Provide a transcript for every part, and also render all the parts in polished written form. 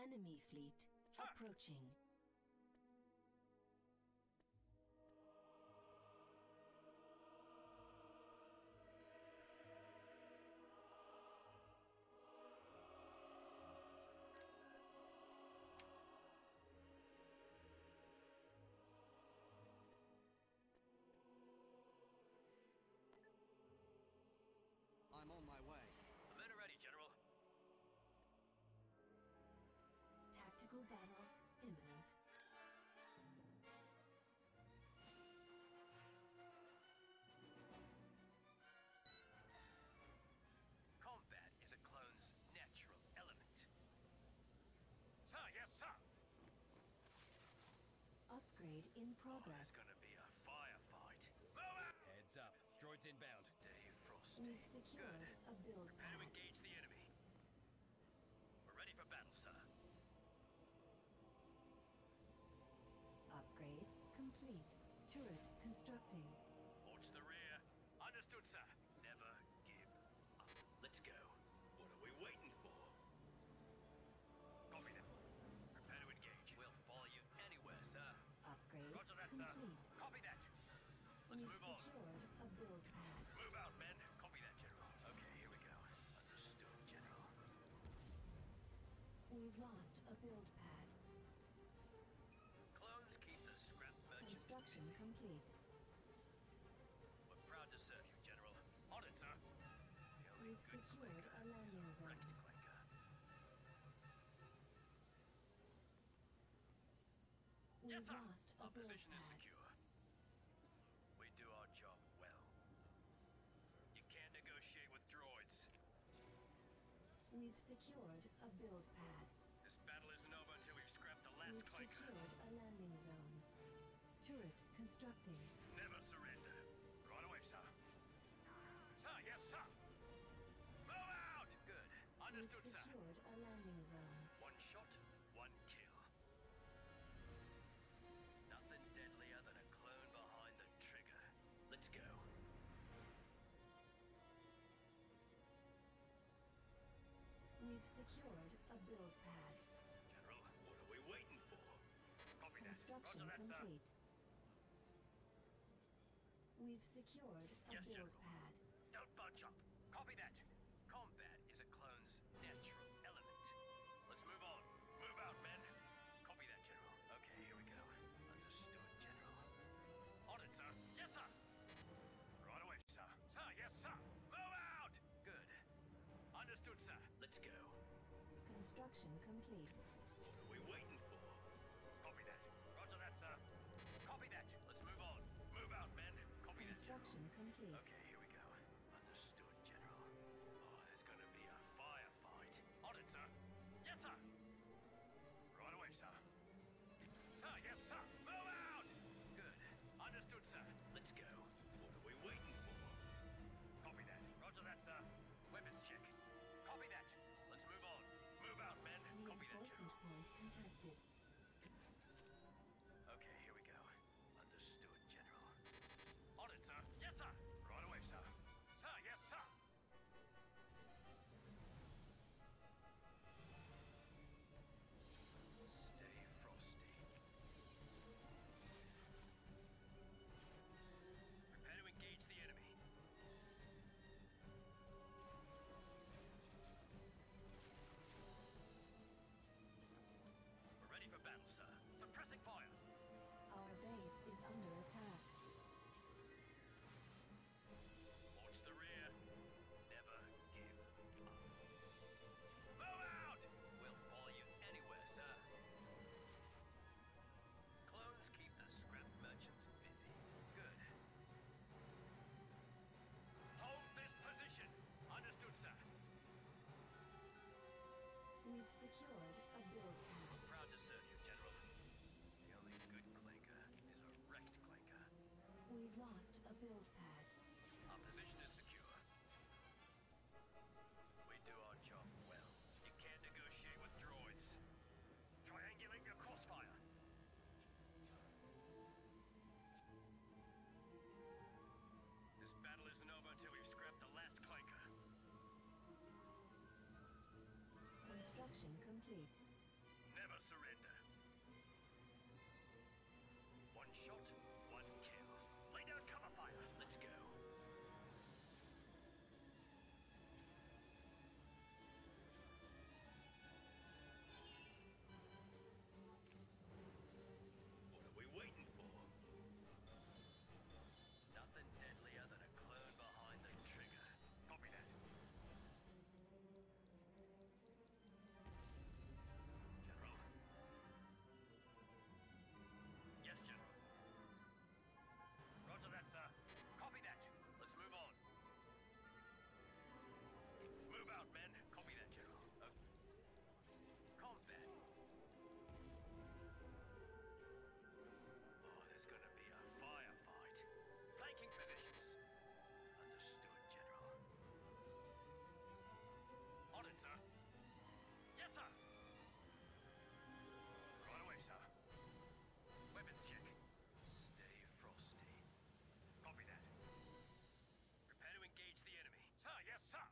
Enemy fleet approaching. I'm on my way. The men are ready, General. Tactical battle imminent. Combat is a clone's natural element. Sir, yes, sir! Upgrade in Oh, progress. it's gonna be a firefight. Move out! Heads up. Droids inbound. Stay frosty. We've secured Good. a build Prepare to pad. engage the enemy. We're ready for battle, sir. Upgrade complete. Turret constructing. Watch the rear. Understood, sir. Never give up. Let's go. What are we waiting for? Copy that. Prepare to engage. We'll follow you anywhere, sir. Upgrade Roger that, complete. sir. Copy that. Let's We've move on. secured a build pad. Move out, men. Copy that, General. Okay, here we go. Understood, General. We've lost a build pad. Clones keep the scrap merchants Construction busy. complete. We're proud to serve you, General. On it, sir. The only We've good secured clanker a landing is a zone. wrecked clanker. We've Yes, sir. lost a Our build position is pad. secure. We do our job well. You can't negotiate with droids. We've secured a build pad. This battle isn't over until we've scrapped the last We've clanker. secured a landing zone. Turret constructing. Never surrender. Right away, sir. Sir, yes, sir. Move out! Good. Understood, We've sir. secured a landing zone. One shot, one kill. Nothing deadlier than a clone behind the trigger. Let's go. We've secured a build pad. General, what are we waiting for? Copy that. Construction Roger that, sir. complete. We've secured a Yes, build General. pad. Don't budge up. Copy that. Combat is a clone's natural element. Let's move on. Move out, men. Copy that, General. Okay, here we go. Understood, General. On it, sir. Yes, sir. Right away, sir. Sir, yes, sir. Move out! Good. Understood, sir. Let's go. Construction complete. What are we waiting for? Copy that. Roger that, sir. Copy that. Let's move on. Move out, men. Copy that, General. Construction complete. Okay, here we go. Understood, General. Oh, there's gonna be a firefight. On it, sir. Yes, sir. Right away, sir. Sir, yes, sir. Move out! Good. Understood, sir. Let's go. What are we waiting for? Copy that. Roger that, sir. Weapons check. Copy that. Let's move on. Move out, men. Copy that, Reinforcement General. point contested. Okay, here we go. Understood, General. On it, sir. Yes, sir. Right away, sir. Sir, yes, sir. Stay frosty. Prepare to engage the enemy. We're ready for battle, sir. Suppressing fire. Our base is under attack. Watch the rear. Never give up. Move out! We'll follow you anywhere, sir. Clones keep the scrap merchants busy. Good. Hold this position. Understood, sir. We've secured a build pad. Proud to serve you, General. The only good clanker is a wrecked clanker. We've lost a build pad. Our position is secure. We do our job well. You can't negotiate with droids. Triangulate your crossfire. This battle isn't over until we've scrapped the last clanker. Construction complete. surrender. One shot, one kill. Lay down cover fire. Let's go. What are we waiting for? Nothing deadlier than a clone behind the trigger. Copy that. General. Yes, General. Roger that, sir. Copy that. Let's move on. Move out, men. Copy that, General. Combat. Oh, there's gonna be a firefight. Flanking positions. Understood, General. On it, sir. Yes, sir. Right away, sir. Weapons check. Stay frosty. Copy that. Prepare to engage the enemy. Sir, yes, sir.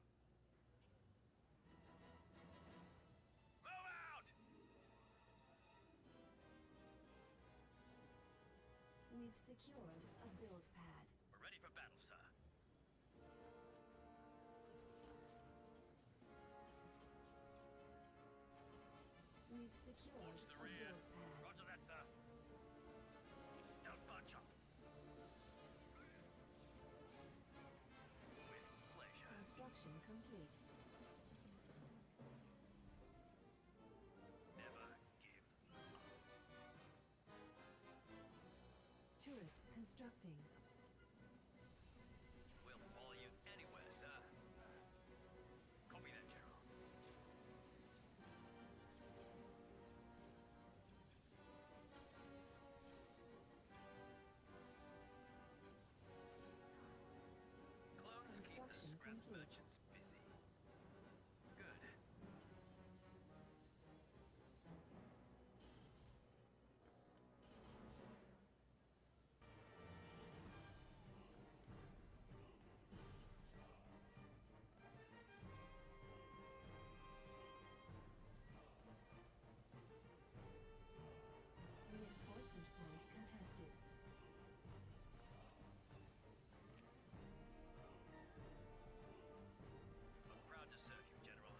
Move out! We've secured a build pad. We're ready for battle, sir. We've secured Watch the a rear. build pad. Roger that, sir. Don't bunch up. With pleasure. Construction complete. Never give up. Turret constructing. We'll follow you anywhere, sir. Copy that, General. Clones keep the Construction scrap complete. merchants busy. Good. Reinforcement point contested. I'm proud to serve you, General.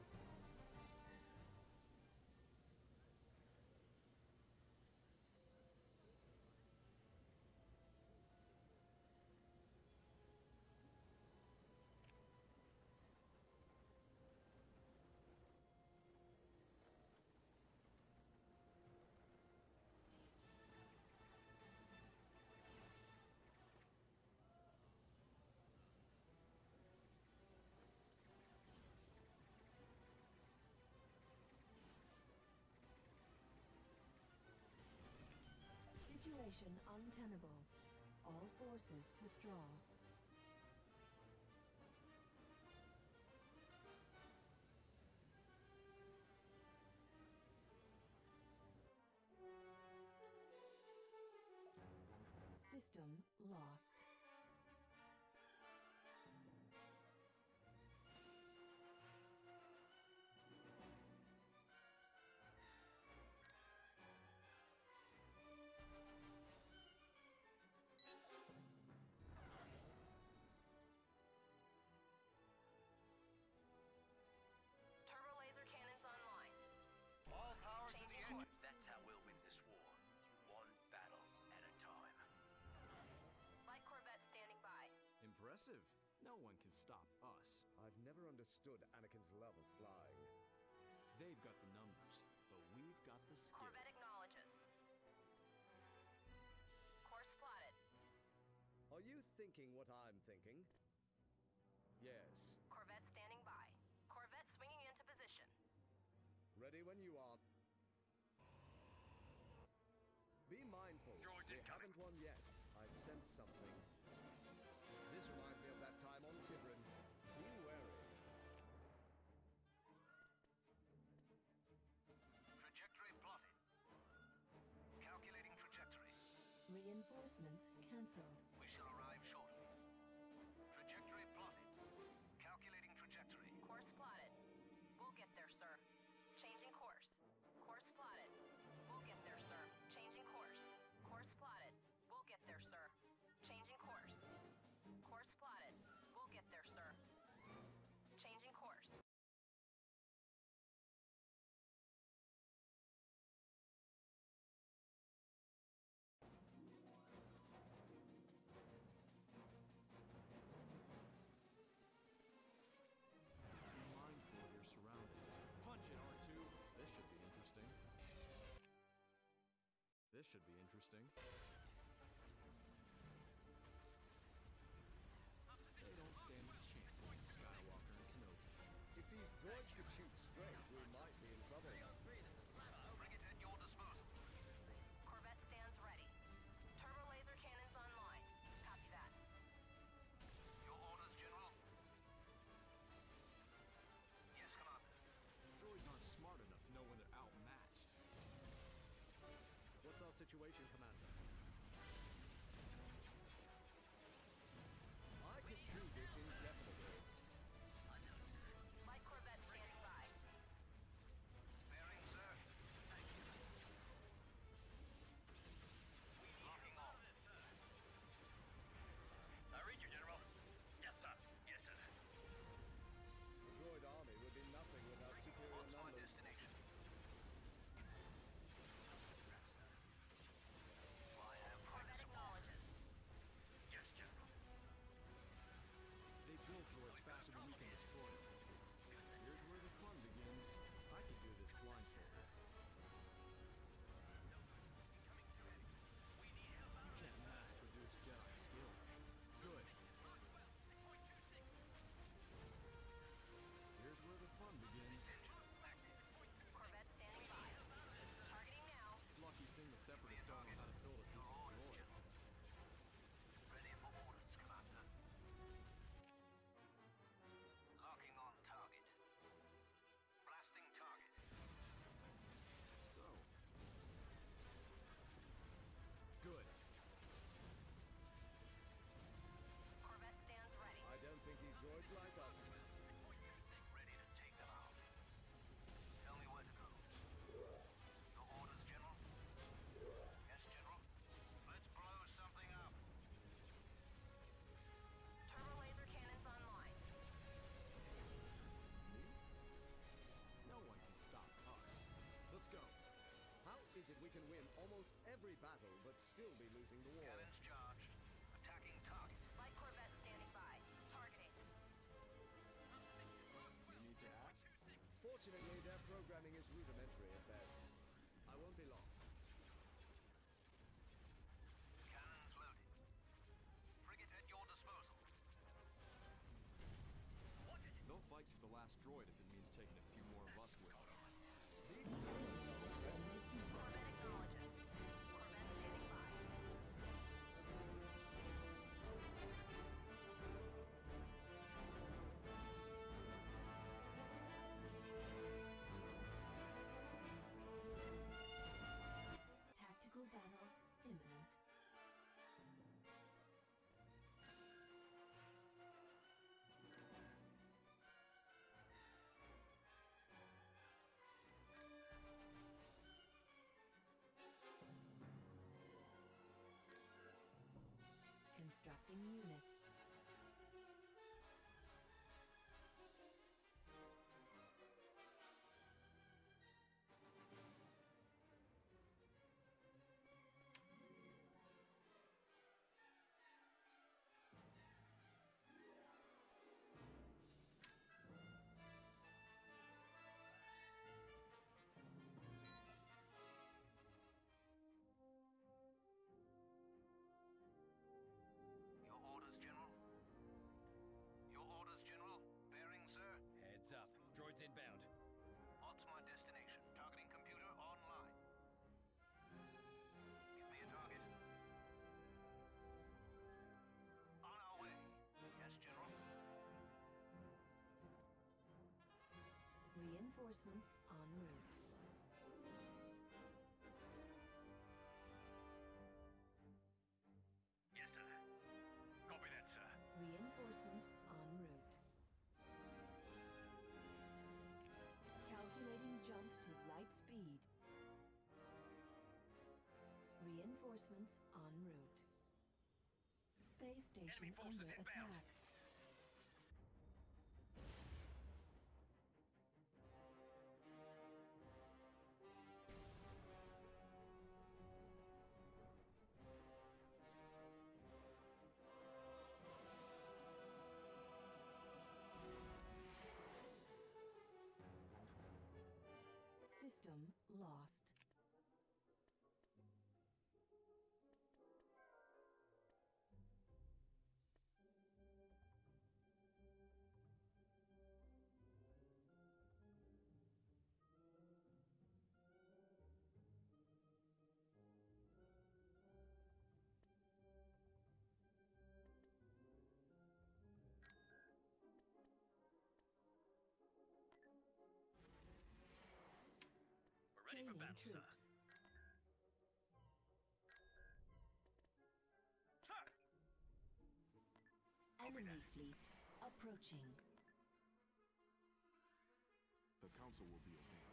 Situation untenable. All forces withdraw. System lost. Turbo laser cannons online. All power to the Changing enemy. That's how we'll win this war. One battle at a time. Light corvette standing by. Impressive. No one can stop us. I've never understood Anakin's love of flying. They've got the numbers, but we've got the skill. Corvette acknowledges. Course plotted. Are you thinking what I'm thinking? Yes. Corvette standing by. Corvette swinging into position. Ready when you are. Be mindful. Droids we incoming. haven't won yet. I sense something. This reminds me of that time on Tibrin. Be wary. Trajectory plotted. Calculating trajectory. Reinforcements cancelled. We shall arrive shortly. Trajectory plotted. Calculating trajectory. Course plotted. We'll get there, sir. Changing course. Course plotted. should be interesting. They don't stand a chance against Skywalker and Kenobi. If these droids could shoot straight, we might be in trouble. Bring it at your disposal. Corvette stands ready. Turbo laser cannons online. Copy that. Your orders, General? Yes, Commander. Droids aren't smart enough to know when they're outmatched. What's our situation, Commander? I could do this indefinitely. Light Corvette standing by. Bearing, sir. Thank you. Locking on. I read you, General. Yes, sir. Yes, sir. The droid army would be nothing without superior What's my numbers. destination? I have Corvette acknowledges. Yes, General. They build droids faster than we can destroy them. Here's where the fun begins. I could do this blindfolded. You can't mass-produce Jedi skill. Good. Here's where the fun begins. Corvette standing by. Targeting now. Lucky thing the Separatists don't know how to build a decent droid. Ready for orders, Commander. Locking on target. Blasting target. So. Good. Corvette stands ready. I don't think these droids like us. Ready to take them out. Tell me where to go. Your orders, General? Yes, General. Let's blow something up. Turbo laser cannons online. Me? No one can stop us. Let's go. How is it we can win almost every battle but still be losing the war? Cannons charged. Attacking target. Light Corvette standing by. Targeting. You need to ask? Fortunately, their programming is rudimentary at best. I won't be long. Cannons loaded. Frigate at your disposal. They'll fight to the last droid if it means taking a few more of us with them. These droids are my friends. Corvette acknowledges. Corvette standing by. Tactical battle imminent. Constructing unit. Your orders, General? Your orders, General? Bearing, sir? Heads up. Droids inbound. What's my destination? Targeting computer online. Give me a target. On our way. Yes, General. Reinforcements en route. Yes, sir. Copy that, sir. Reinforcements en route. Calculating jump to light speed. Reinforcements en route. Space station Enemy forces under inbound. attack. System lost. Ready for Training battle, sir. troops. Sir! Enemy fleet approaching. The council will be obeyed.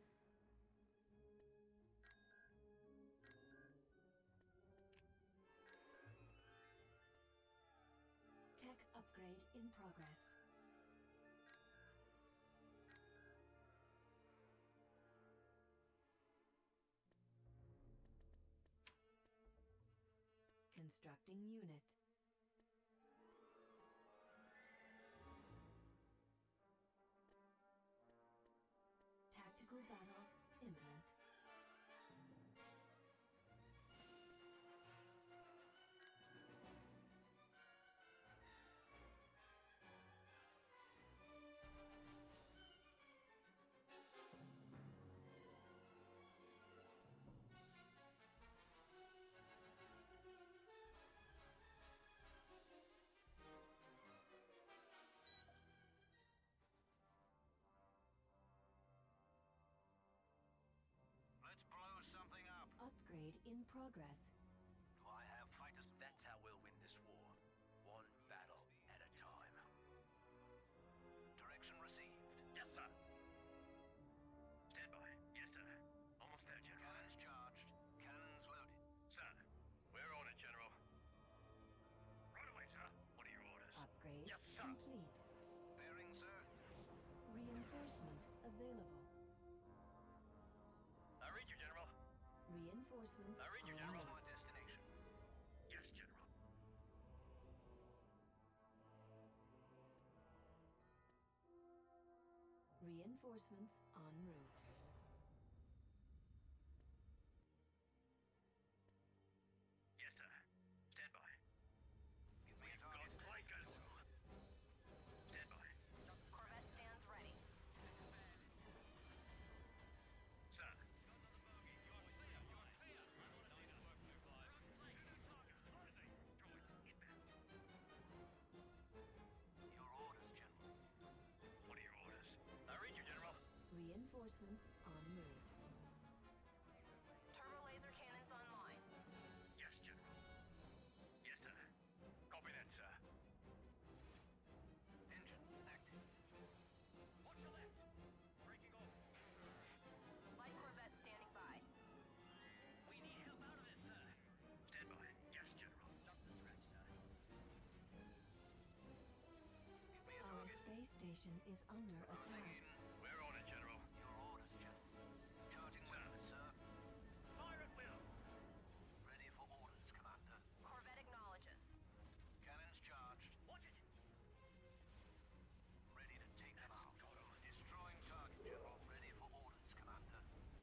Tech upgrade in progress. Constructing unit. Tactical battle imminent. Let's blow something up. Upgrade in progress. Do I have fighters? That's how we'll win this war. One battle at a time. Direction received. Yes, sir. Stand by. Yes, sir. Almost there, General. Cannons charged. Cannons loaded. Sir, we're on it, General. Right away, sir. What are your orders? Upgrade Yes, sir. complete. Bearing, sir. Reinforcement available. I read you, General. Reinforcements I read you, en General. route. My destination. Yes, General. Reinforcements en route. Yes, sir. Stand by. We've got clankers. Stand by. Corvette stands ready. Sir. Your orders, General. What are your orders? I read you, General. Reinforcements en route. Turbo laser cannons online. Yes, General. Yes, sir. Copy that, sir. Engines active. Watch your left. Breaking off. Light Corvette standing by. We need help out of it, sir. Stand by. Yes, General. Just a scratch, sir. Give me a Our target. space station is under Closing attack. in. We're on it, General. Your orders, General. Charging weapons, sir. Fire at will. Ready for orders, Commander. Corvette acknowledges. Cannons charged. Watch it. Ready to take them out. Destroying target, General. Ready for orders, Commander.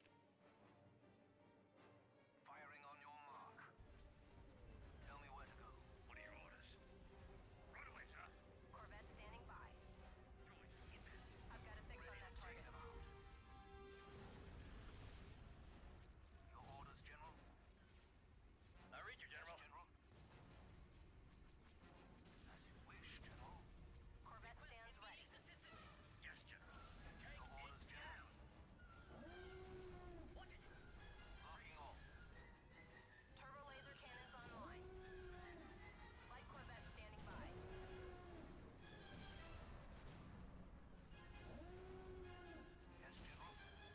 Firing on your mark. Tell me where to go. What are your orders? Right away, sir. Corvette standing by. I've got a fix on that Take target. them out. Your orders, General. I read you, General. Yes, General. As you wish, General. Corvette stands ready. Yes, General. Your orders, General. Locking on. Turbo laser cannons online. Light Corvette standing by. Yes, General.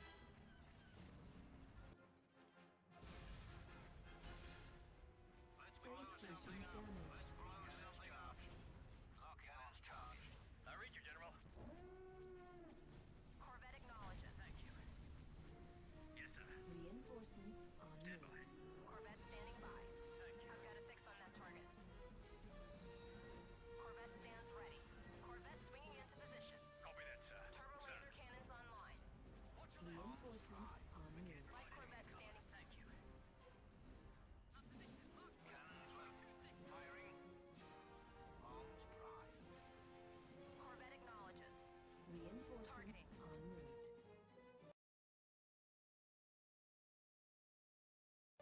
Let's blow Space something station up. damaged. Let's blow something up. Lock cannons charged. I read you, General. Corvette acknowledges. Thank you. Yes, sir. Reinforcements en Stand by. route. Corvette standing by. Thank you. I've got a fix on that target. Corvette stands ready. Corvette swinging into position. Copy that, sir. Turbo Sir. laser cannons online. Watch your left. Reinforcements en route. Light Corvette standing. Thank you. Cannons loaded. Firing. Bombs primed. Corvette acknowledges. Reinforcements en route.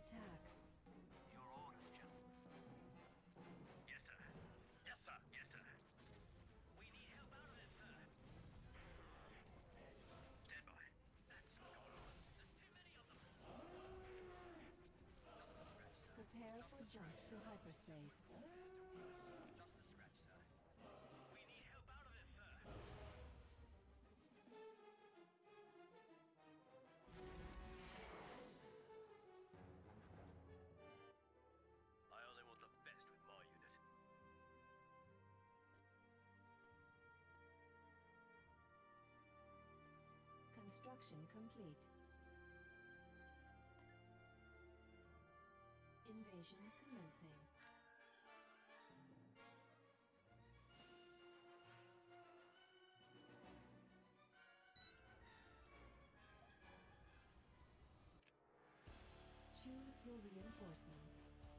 attack. Your orders, General. Yes, sir. Yes, sir. Yes, sir. We need help out of it, sir. Stand by. That's going on. There's too many of them. Just a scratch, sir. Prepare for jump to hyperspace. Just a scratch, sir. We need help out of it, sir. I only want the best with my unit. Construction complete. Invasion commencing. Choose your reinforcements.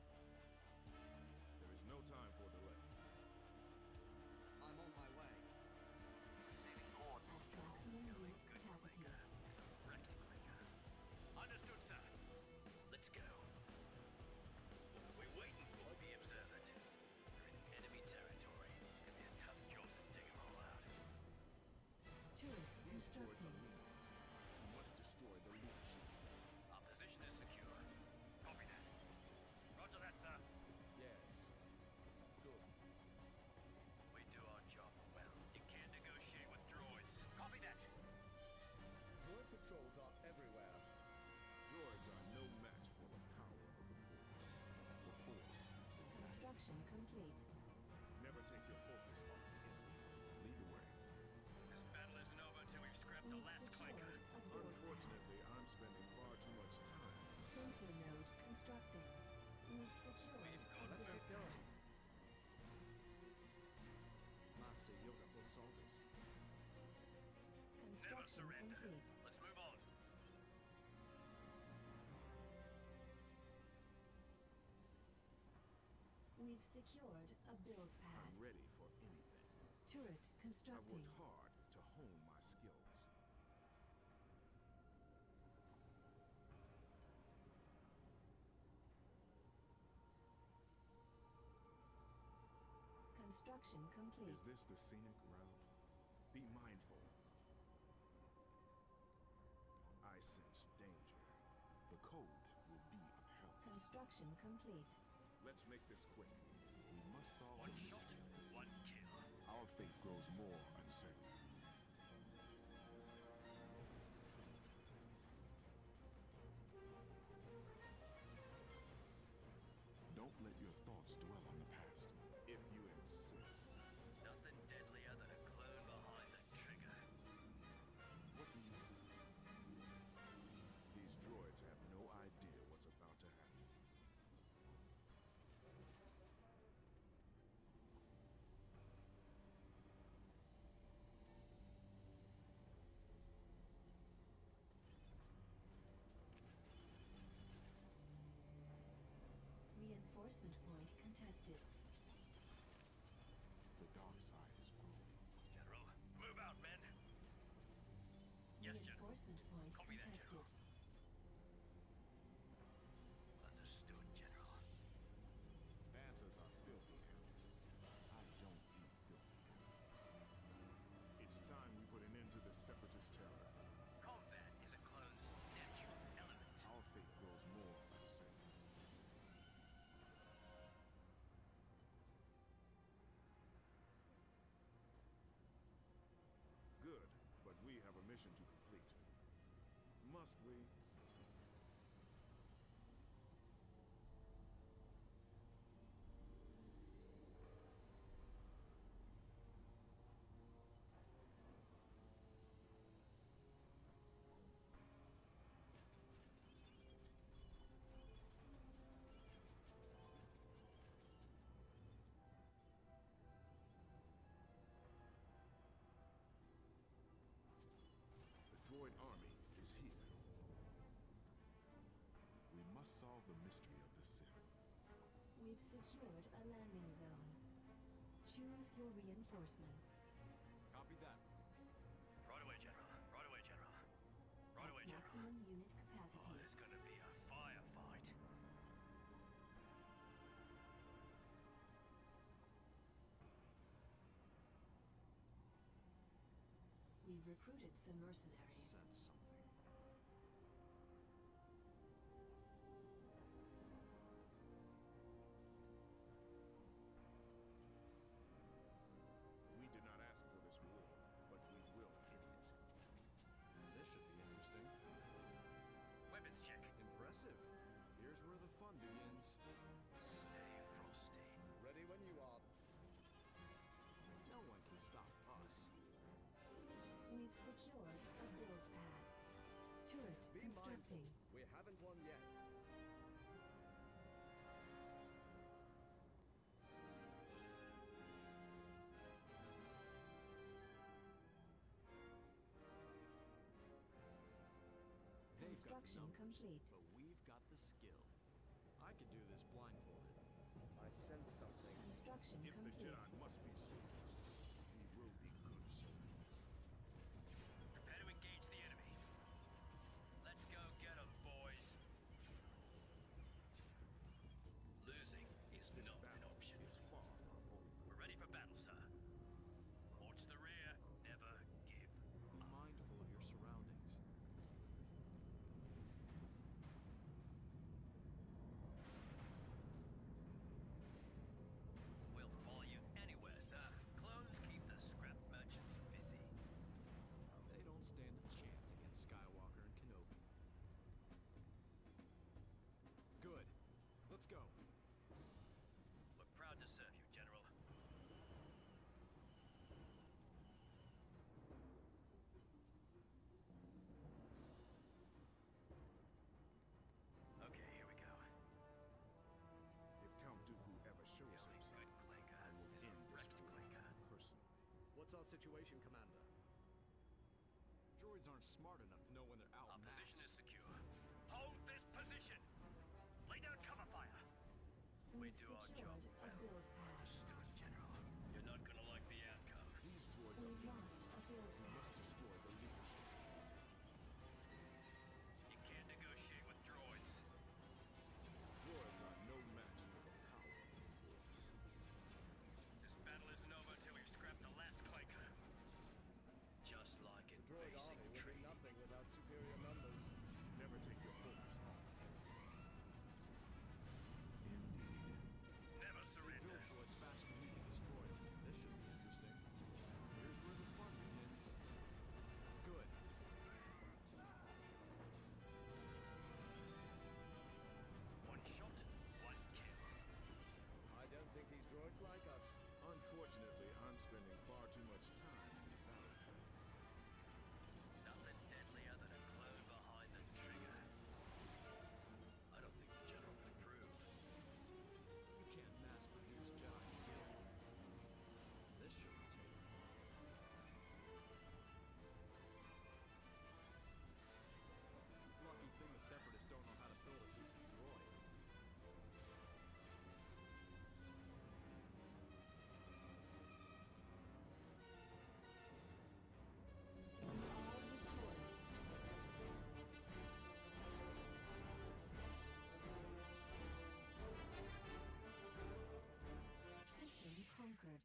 There is no time for delay. I'm on my way. Receiving orders. Maximum unit Good capacity. clicker is a wrecked clicker. Understood, sir. Let's go. What are we waiting for? Be observant. We're in enemy territory. It's gonna be a tough job to dig them all out. Turret These droids constructing. are minions. We must destroy the leadership. Our position is secure. Copy that. Roger that, sir. Yes. Good. We do our job well. You can't negotiate with droids. Copy that. Droid patrols are everywhere. Droids are no match for the power of the Force. The Force. Construction complete. Never take your focus off the enemy. Lead the way. This battle isn't over until we've scrapped the We've last clanker. secured a build pad. Unfortunately, I'm spending far too much time. Sensor node constructing. We've secured We've a got build to Go. pad. Master Yoda foresaw this. Never Construction surrender. complete. Let's move on. We've secured a build pad. I'm ready for anything. Turret I've constructing. worked hard to hone my skills. Construction complete. Is this the scenic route? Be mindful. I sense danger. The code will be upheld. Construction complete. Let's make this quick. We must solve One the shot, mystery of this. one kill. Our fate grows more uncertain. Don't let your thoughts dwell on the past. If you insist. Nothing deadlier than a clone behind the trigger. What do you say? These droids have no idea what's about to happen. Reinforcement point contested. The dark side is growing. General, move out, men. Yes, General. Reinforcement point Copy that, contested. General. Understood, General. Bantas are filthy animals. I don't eat filthy animals. It's time we put an end to this separatist terror. Combat is a clone's natural element. Our fate grows more uncertain. Good, but we have a mission to complete. Must we? The droid army is here. We must solve the mystery of the Sith. We've secured a landing zone. Choose your reinforcements. Copy that. Right away, General. Right away, General. Right away, General. Maximum unit Oh, capacity. there's gonna be a firefight. We've recruited some mercenaries. Sense something. We did not ask for this war, but we will end it. This should be interesting. Weapons check. Impressive. Here's where the fun begins. Stay frosty. Ready when you are. No one can stop us. We've secured a build pad. Turret Be constructing. mindful. We haven't won yet. They've got Construction numbers, complete. but we've got the skill. I could do this blindfolded. I sense something. Construction If the complete. Jedi must be soldiers, we will be good soldiers. Prepare to engage the enemy. Let's go get 'em, boys. Losing is This not an battle option. is far from over. We're ready for battle, sir. Watch the rear. Never give. Be mindful of your surroundings. We'll follow you anywhere, sir. Clones keep the scrap merchants busy. They don't stand a chance against Skywalker and Kenobi. Good. Let's go. We're proud to serve you, General. Okay, here we go. If Count Dooku ever shows The only himself, good Clanker I will is a end this wrecked war Clanker. personally. What's our situation, Commander? Droids aren't smart enough to know when they're Our outmatched. position is secure. Hold this position! Lay down cover fire! We We've do our secured job a well. build pad. Understood, General. You're not gonna like the outcome. These droids are We've leaders. lost a build We pad. must destroy the leadership. You can't negotiate with droids. Droids are no match for the power of the Force. This battle isn't over until we've scrapped the last Clanker. Just like in The droid basic army will do training. nothing without superior numbers. Never take your focus off. Indeed. Never They surrender. build droids faster than we can destroy them. This should be interesting. Here's where the fun begins. Good. One shot, one kill. I don't think these droids like us. Unfortunately, I'm spending far too much time in the battlefield. Nothing deadlier than a clone behind the trigger. I don't think the General would approve. You can't mass produce Jedi skill. This shouldn't take. Lucky thing the Separatists don't know how to build a decent droid. All victorious. System conquered.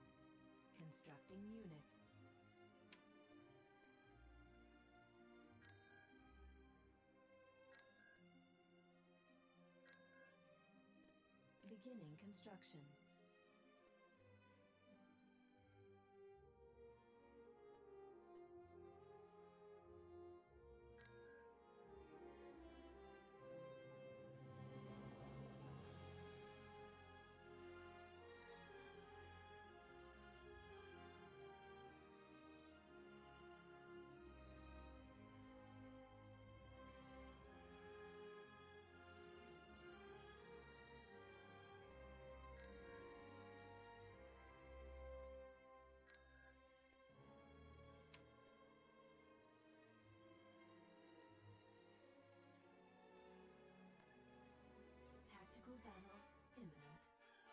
Constructing unit. Beginning construction. Tactical battle imminent.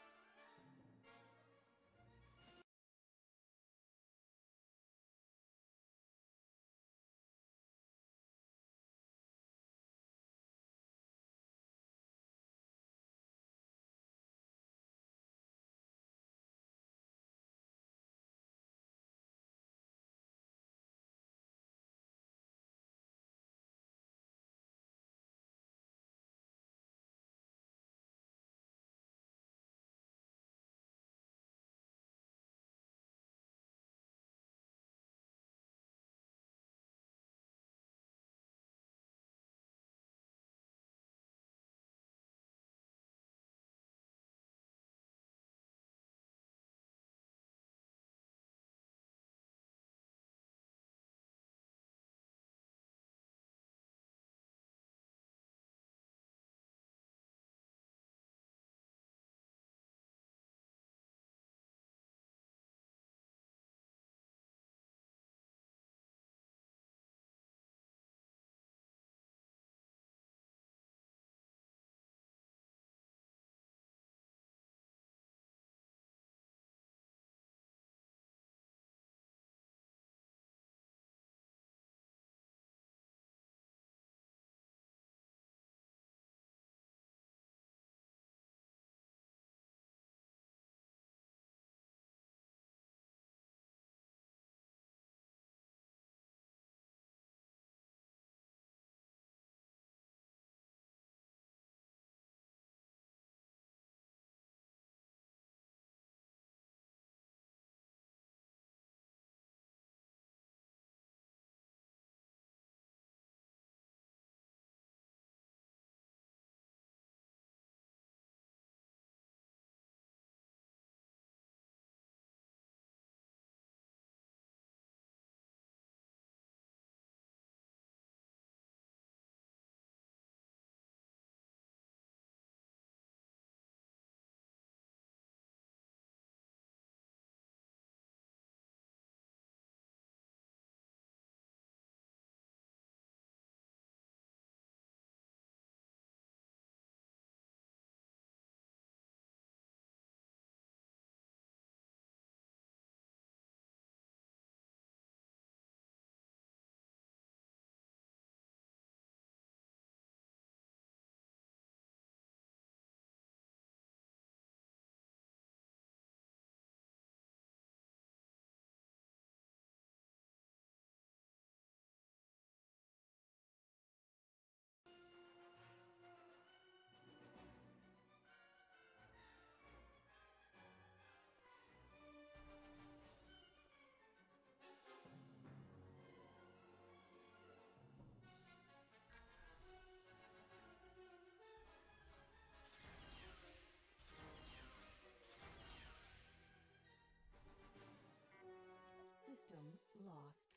System lost.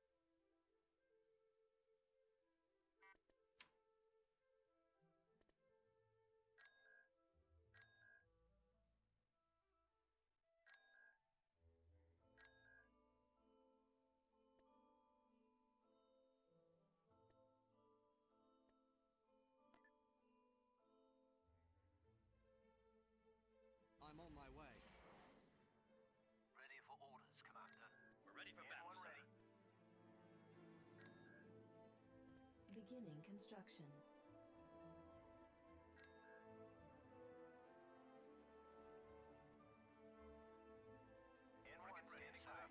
I'm on my way. Ready for orders, Commander. We're ready for battle, Anyone sir. ready? Beginning construction. Anyone ready, sir?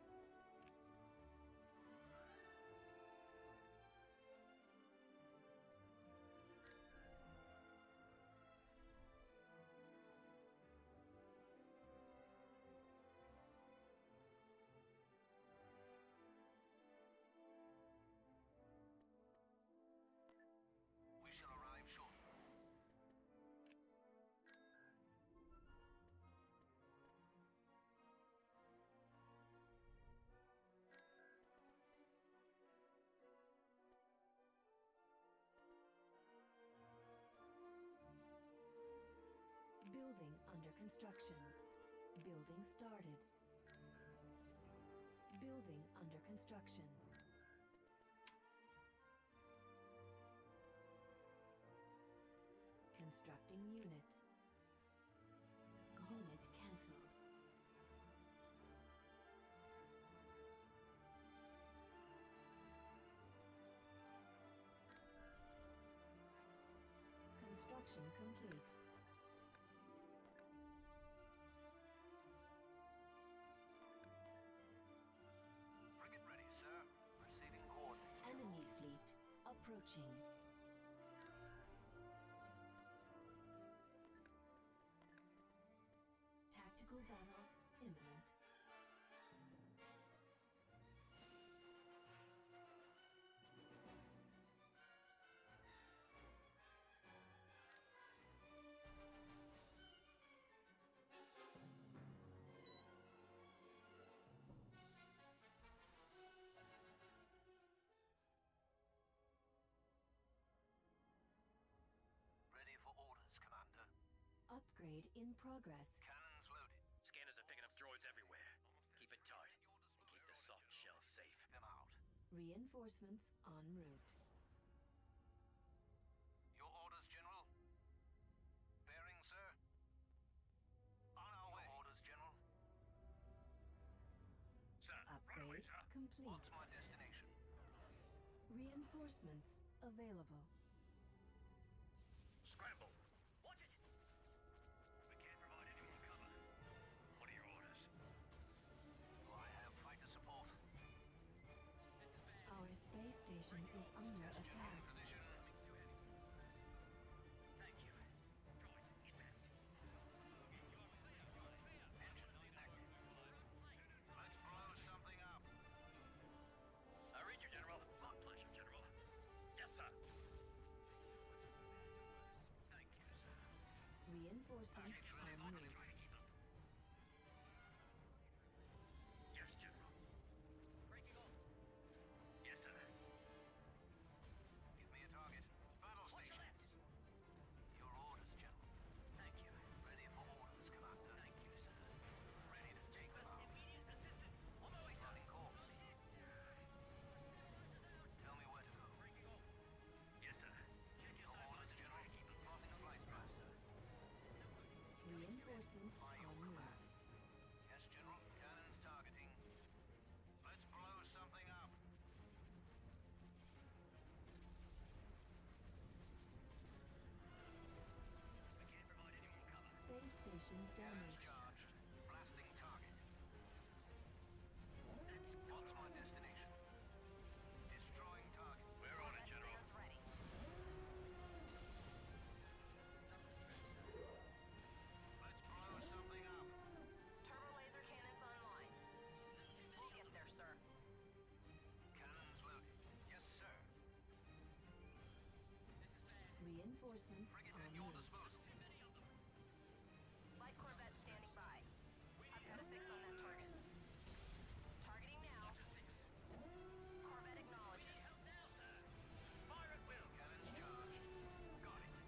Building under construction. Building started. Building under construction. Constructing unit. Unit cancelled. Construction complete. Frigate ready, sir. Receiving coordinates. Enemy fleet approaching. Tactical battle imminent. Ready for orders, Commander. Upgrade in progress. Cannons loaded. Scanners are picking up droids everywhere. Keep it tight and keep the soft shell safe. Them out. Reinforcements en route. Your orders, General. Bearing, sir. On our way. Orders, General. Sir, right away, Upgrade sir. complete. What's my destination? Reinforcements available. Scramble. What? We can't provide any more cover. What are your orders? Do I have fighter support? Our space station is under attack. Position. Thank you. Droids inbound. Engine detected. Let's blow something up. I read you, General. My pleasure, General. Yes, sir. Thank you, sir. Reinforcements en route. Yes, General. Breaking off. Yes, sir. Give me a target. Battle station. Your orders, General. Thank you. Ready for orders, Commander. Thank you, sir. Ready to take them out. Immediate assistance. On my way, sir. Running course. Tell me where to go. Breaking off. Yes, sir. Check your Your orders, General. Plotting a flight path, sir. Reinforcements en route. Yes, General. Cannons targeting. Let's blow something up. We can't provide any more cover. Space station Cannons damaged. charged. Blasting target. What's my destination? Destroying target. We're on it, Corvette General. stands ready. Let's blow something up. Turbo laser cannons online. We'll get there, sir. Cannons loaded. Yes, sir. Reinforcements Frigate en at your route. disposal. Light Corvette standing by. I've got a fix on that target. Targeting now. Corvette acknowledged. Fire at will. Cannons charged. Got it.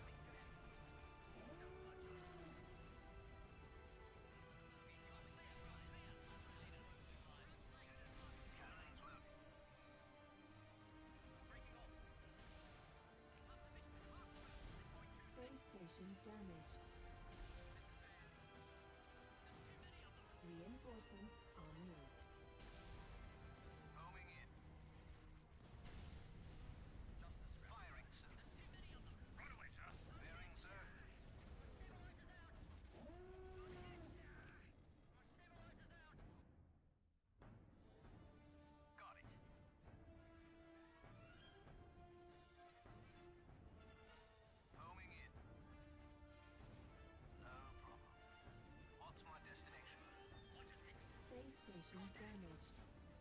Cannons loaded. Space station damaged. Reinforcements en route. Homing in. Firing, sir. Right away, sir. Bearing, sir. Got it. Homing in. No problem. What's my destination? Space station damaged.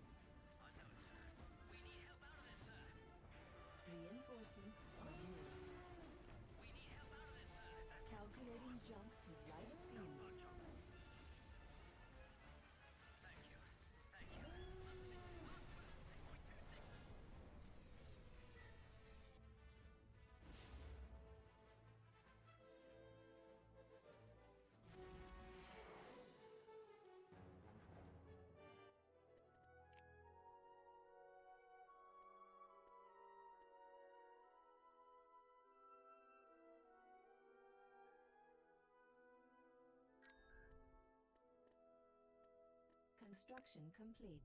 Reinforcements en route. Calculating jump to light speed. Construction complete.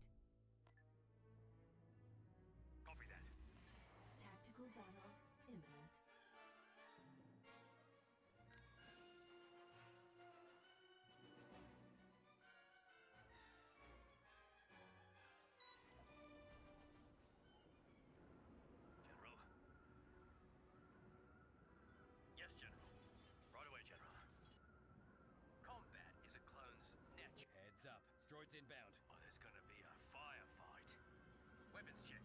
Copy that. Tactical battle imminent. General? Yes, General. Right away, General. Combat is a clone's nature. Heads up. Droids inbound. Oh, there's gonna be a firefight. Weapons check.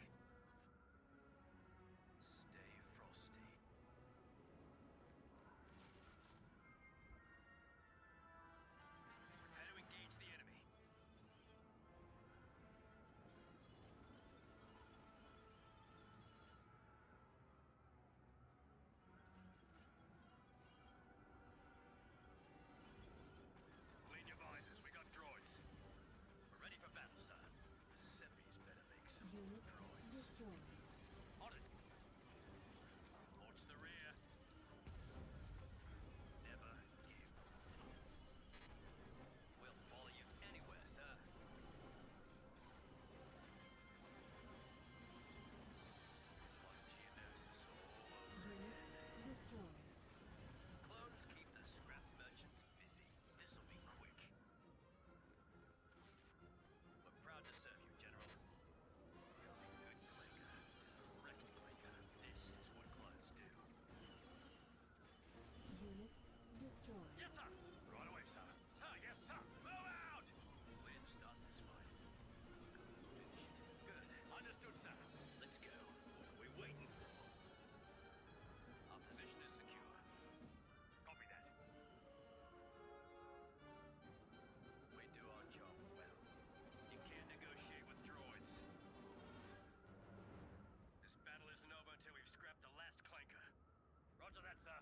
Stay frosty. Prepare to engage the enemy. Clean your visors, we got droids. We're ready for battle, sir. The Semis better make some Unit droids. destroyed. On it. Watch the rear. Never give. We'll follow you anywhere, sir. It's like Geonosis all over Unit again. destroyed. Clones keep the scrap merchants busy. This'll be quick. We're proud to serve you, General. The only good clanker is a wrecked clanker. This is what clones do. Unit destroyed. Yes, sir! Right away, sir. Sir, yes, sir! Move out! We didn't start this fight. Finish it. Good. Understood, sir. Let's go. What are we waiting for? Our position is secure. Copy that. We do our job well. You can't negotiate with droids. This battle isn't over until we've scrapped the last clanker. Roger that, sir.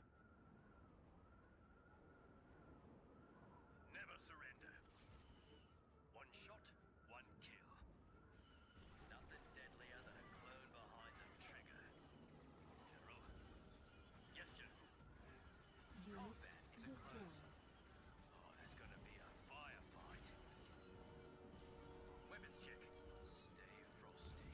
Never surrender. One shot, one kill. Nothing deadlier than a clone behind the trigger. General? Yes, General. Unit Combat is a close. destroyed. Oh, there's gonna be a firefight. Weapons check. Stay frosty.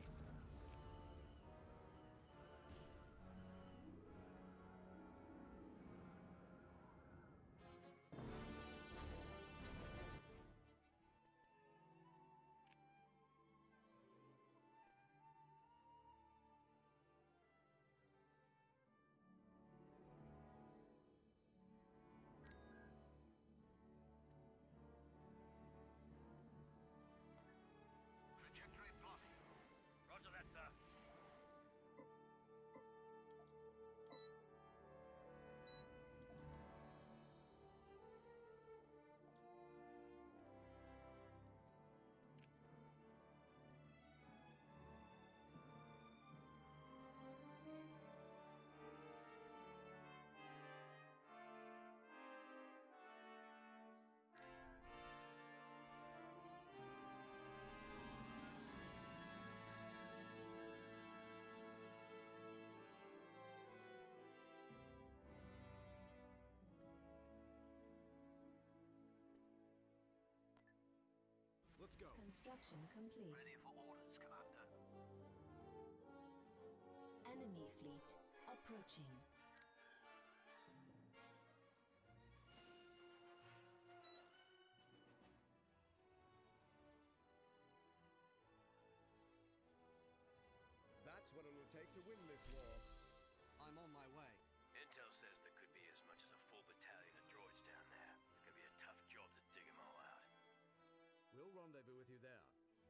Trajectory plotting. Roger that, sir. Let's go. Construction complete. Ready for orders, Commander. Enemy fleet approaching. That's what it'll take to win this war. I'm on my way. Intel says there could be as much as a full battalion of droids down there. It's gonna be a tough job to dig them all out. We'll rendezvous with you there.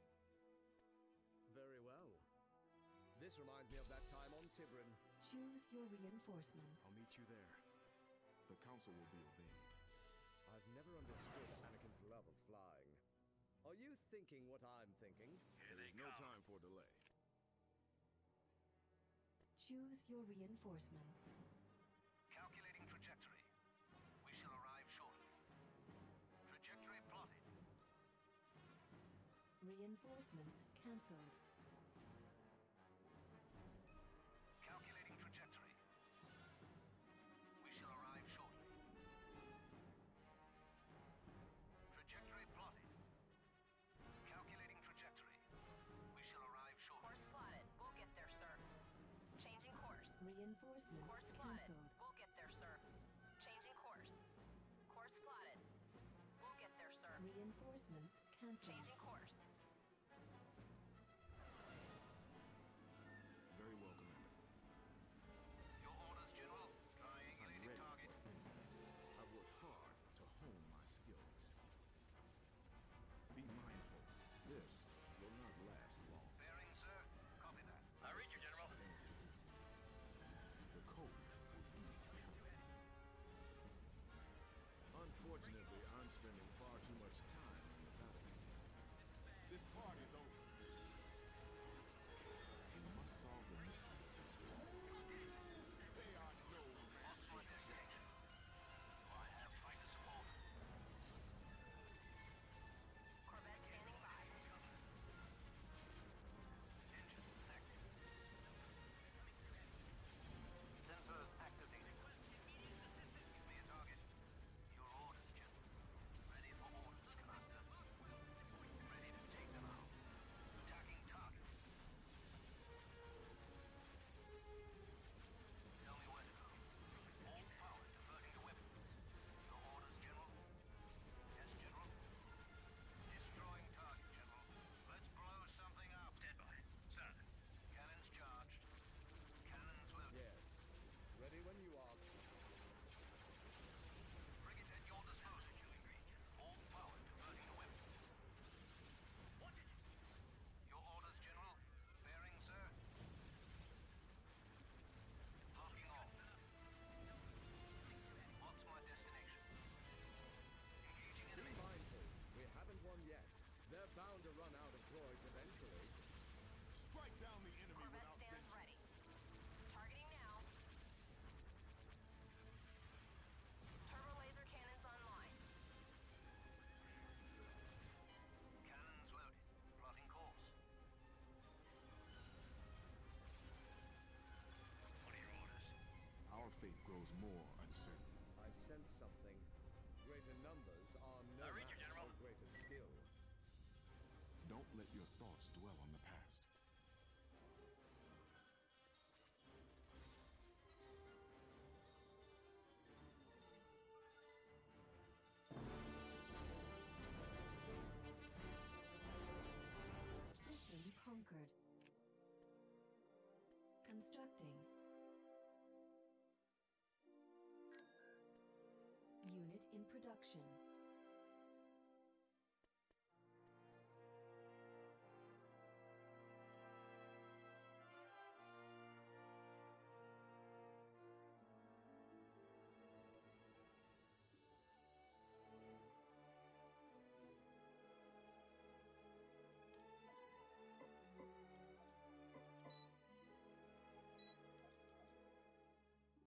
Very well. This reminds me of that time on Tibrin. Choose your reinforcements. I'll meet you there. The council will be obeyed. I've never understood Anakin's love of flying. Are you thinking what I'm thinking? Here There's they no come. time for delay. Choose your reinforcements. Calculating trajectory. We shall arrive shortly. Trajectory plotted. Reinforcements cancelled. Calculating trajectory. We shall arrive shortly. Trajectory plotted. cancelled. Changing course. Very well, Commander. Your orders, General. I'm Triangulating ready target. for anything. I've worked hard to hone my skills. Be mindful. This will not last long. Bearing, sir. Copy that. I read you, General. Danger. The code will be Unfortunately, I'm spending far too much time on the battlefield. This party's over. We must solve the mystery of this storm. They are no What's my destination? Do I have fighter support? Corvette standing by. Engines active. Sensors activated. Give me a target. Your orders, General. Ready for orders, Commander. Ready to take them out. Attacking target. Tell me where to go. All power diverting to weapons. Your orders, General. Yes, General. Destroying target, General. Let's blow something up. Stand by. Sir. Cannons charged. Cannons loaded. Yes. Ready when you are. Frigate at your disposal. All power diverting to weapons. What? Your orders, General. Bearing, sir. Locking all. What's my destination? Engaging Be enemy. mindful. We haven't won yet. They're bound to run out of droids eventually. strike down the enemy Corvette without stands vengeance. ready. Targeting now. Turbo laser cannons online. Cannons loaded. Plotting course. What are your orders? Our fate grows more uncertain. I sense something. Greater numbers are no I read you, match General. for greater skill. Don't let your thoughts dwell on the past. System conquered. Constructing. Unit in production.